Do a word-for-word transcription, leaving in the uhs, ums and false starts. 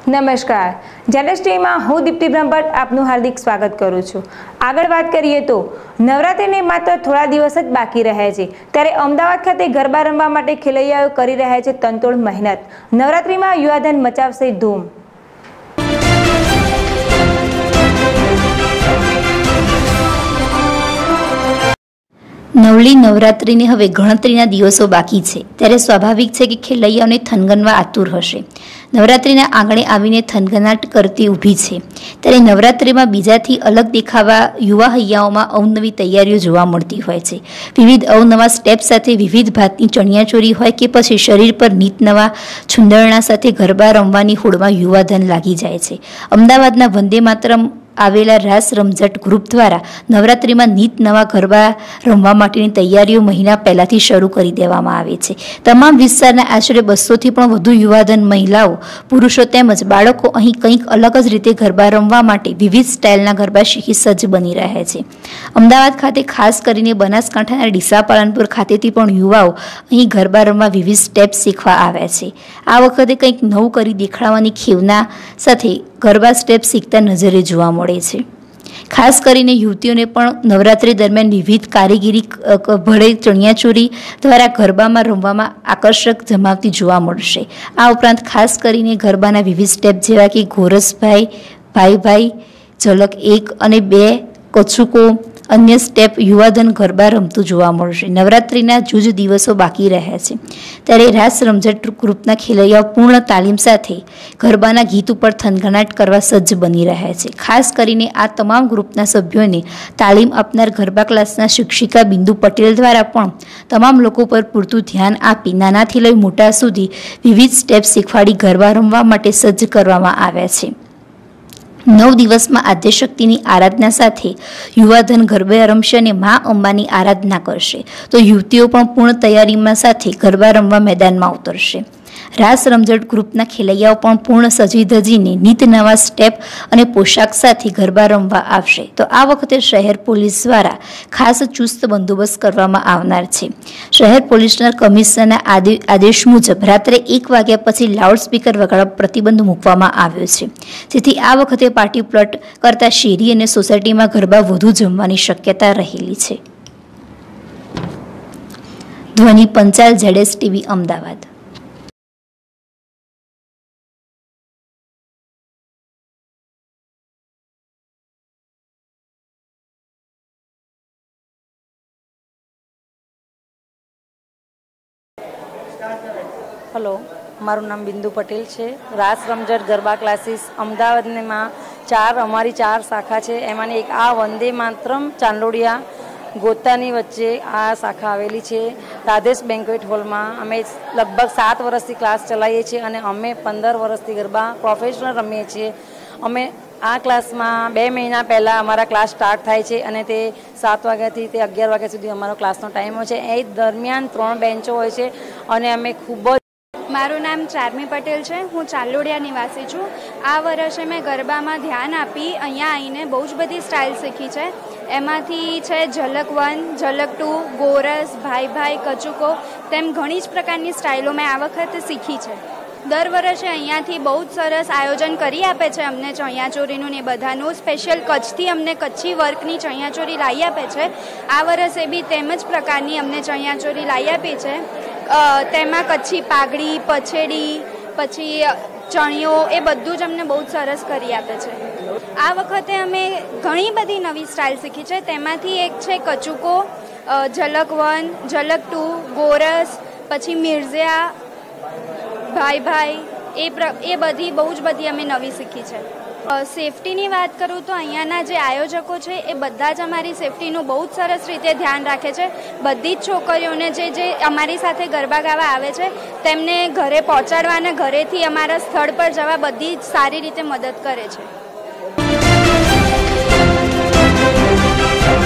નમસ્કાર, જનશ્રીમાં હું દીપ્તિ બ્રહ્મભટ્ટ આપનું હાર્દિક સ્વાગત કરું છું। આગળ વાત કરીએ તો નવરાત્રિને માત્ર થોડા દિવસ જ બાકી રહે છે, ત્યારે અમદાવાદ ખાતે ગરબા રમવા માટે ખેલૈયાઓ કરી રહ્યા છે તનતોડ મહેનત। નવરાત્રિમાં યુવાધન મચાવશે ધૂમ। નવલી નવરાત્રિને હવે ગણતરીના દિવસો બાકી છે, ત્યારે સ્વાભાવિક છે કે ખેલૈયાઓને થનગનવા આતુર હશે। નવરાત્રિના આંગણે આવીને થનગનાટ કરતી ઊભી છે, ત્યારે નવરાત્રિમાં બીજાથી અલગ દેખાવા યુવા હૈયાઓમાં અવનવી તૈયારીઓ જોવા મળતી હોય છે। વિવિધ અવનવા સ્ટેપ સાથે વિવિધ ભાતની ચણિયાચોરી હોય કે પછી શરીર પર નીત નવા છુંદરણા સાથે ગરબા રમવાની હોડમાં યુવાધન લાગી જાય છે। અમદાવાદના વંદે માતરમ આવેલા રાસ રમઝટ ગ્રુપ દ્વારા નવરાત્રિમાં નીત નવા ગરબા રમવા માટેની તૈયારીઓ મહિના પહેલાંથી શરૂ કરી દેવામાં આવે છે। તમામ વિસ્તારના આશરે બસોથી પણ વધુ યુવાધન મહિલાઓ, પુરુષો તેમજ બાળકો અહીં કંઈક અલગ જ રીતે ગરબા રમવા માટે વિવિધ સ્ટાઇલના ગરબા શીખી સજ્જ બની રહ્યા છે। અમદાવાદ ખાતે ખાસ કરીને બનાસકાંઠાના ડીસા પાલનપુર ખાતેથી પણ યુવાઓ અહીં ગરબા રમવા વિવિધ સ્ટેપ શીખવા આવ્યા છે। આ વખતે કંઈક નવું કરી દેખાડવાની ખેવના સાથે ગરબા સ્ટેપ શીખતા નજરે જોવા મળે છે। ખાસ કરીને યુવતીઓને પણ નવરાત્રિ દરમિયાન વિવિધ કારીગીરી ભળે ચણિયાચોરી દ્વારા ગરબામાં રમવામાં આકર્ષક જમાવતી જોવા મળશે। આ ઉપરાંત ખાસ કરીને ગરબાના વિવિધ સ્ટેપ જેવા કે ગોરસભાઈ, ભાઈ ભાઈ, ઝલક એક અને બે, કચુકો, અન્ય સ્ટેપ યુવાધન ગરબા રમતું જોવા મળશે। નવરાત્રિના જૂજ દિવસો બાકી રહ્યા છે, ત્યારે રાસ રમઝટ ગ્રુપના ખેલૈયાઓ પૂર્ણ તાલીમ સાથે ગરબાના ગીત ઉપર થનગનાટ કરવા સજ્જ બની રહ્યા છે। ખાસ કરીને આ તમામ ગ્રુપના સભ્યોને તાલીમ આપનાર ગરબા ક્લાસના શિક્ષિકા બિંદુ પટેલ દ્વારા પણ તમામ લોકો પર પૂરતું ધ્યાન આપી નાનાથી લઈ મોટા સુધી વિવિધ સ્ટેપ શીખવાડી ગરબા રમવા માટે સજ્જ કરવામાં આવ્યા છે। નવ દિવસમાં આદ્યશક્તિની આરાધના સાથે યુવાધન ગરબા રમશે અને મા અંબાની આરાધના કરશે, તો યુવતીઓ પણ પૂર્ણ તૈયારીમાં સાથે ગરબા રમવા મેદાનમાં ઉતરશે। રાસ રમઝટ ગ્રુપના ખેલૈયાઓ પણ પૂર્ણ સજી ધજીને નીત નવા સ્ટેપ અને પોશાક સાથે ગરબા રમવા આવશે, તો આ વખતે શહેર પોલીસ દ્વારા ખાસ ચુસ્ત બંદોબસ્ત કરવામાં આવનાર છે। શહેર પોલીસના કમિશનરના આદેશ મુજબ રાત્રે એક વાગ્યા પછી લાઉડસ્પીકર વગાડવા પ્રતિબંધ મૂકવામાં આવ્યો છે, જેથી આ વખતે પાર્ટી પ્લોટ કરતા શેરી અને સોસાયટીમાં ગરબા વધુ જમવાની શક્યતા રહેલી છે। Dhvani Panchal, ZS TV, Ahmedabad. Hello, મારું નામ બિંદુ પટેલ છે। રાસ રમઝટ ગરબા ક્લાસીસ અમદાવાદમાં ચાર અમારી ચાર શાખા છે, એમાંની એક આ વંદે માતરમ ચાંદલોડિયા ગોતાની વચ્ચે આ શાખા આવેલી છે, રાધેશ બેન્ક્વેટ હોલમાં। અમે લગભગ સાત વર્ષથી ક્લાસ ચલાવીએ છીએ અને અમે પંદર વર્ષથી ગરબા પ્રોફેશનલ રમીએ છીએ। અમે આ ક્લાસમાં બે મહિના પહેલાં અમારા ક્લાસ સ્ટાર્ટ થાય છે અને તે સાત વાગ્યાથી તે અગિયાર વાગ્યા સુધી અમારો ક્લાસનો ટાઈમ હોય છે। એ દરમિયાન ત્રણ બેન્ચો હોય છે અને અમે ખૂબ જ મારું નામ ચારમી પટેલ છે, હું ચાંદલોડિયા નિવાસી છું। આ વર્ષે મેં ગરબામાં ધ્યાન આપી અહીંયા આવીને બહુ જ બધી સ્ટાઇલ શીખી છે। એમાંથી છે ઝલક વન, ઝલક ટુ, ગોરસ, ભાઈ ભાઈ, કચુકો, તેમ ઘણી જ પ્રકારની સ્ટાઇલો મેં આ વખતે શીખી છે। દર વર્ષે અહીંયાથી બહુ જ સરસ આયોજન કરી આપે છે અમને ચણિયાચોરીનું ને બધાનું, સ્પેશિયલ કચ્છથી અમને કચ્છી વર્કની ચણિયાચોરી લાવી આપે છે। આ વર્ષે બી તેમ જ પ્રકારની અમને ચણિયાચોરી લાવી આપી છે। તેમાં કચ્છી પાઘડી, પછેડી, પછી ચણિયો, એ બધું જ અમને બહુ જ સરસ કરી આપે છે। આ વખતે અમે ઘણી બધી નવી સ્ટાઇલ શીખી છે, તેમાંથી એક છે કચુકો, ઝલક વન, ઝલક ટુ, ગોરસ, પછી મિર્ઝિયા, ભાઈ ભાઈ, એ પ્ર એ બધી બહુ જ બધી અમે નવી શીખી છે। સેફટીની વાત કરું તો અહીંયાના જે આયોજકો છે એ બધા જ અમારી સેફટીનું બહુ જ સરસ રીતે ધ્યાન રાખે છે। બધી જ છોકરીઓને જે જે અમારી સાથે ગરબા ગાવા આવે છે તેમને ઘરે પહોંચાડવા અને ઘરેથી અમારા સ્થળ પર જવા બધી જ સારી રીતે મદદ કરે છે।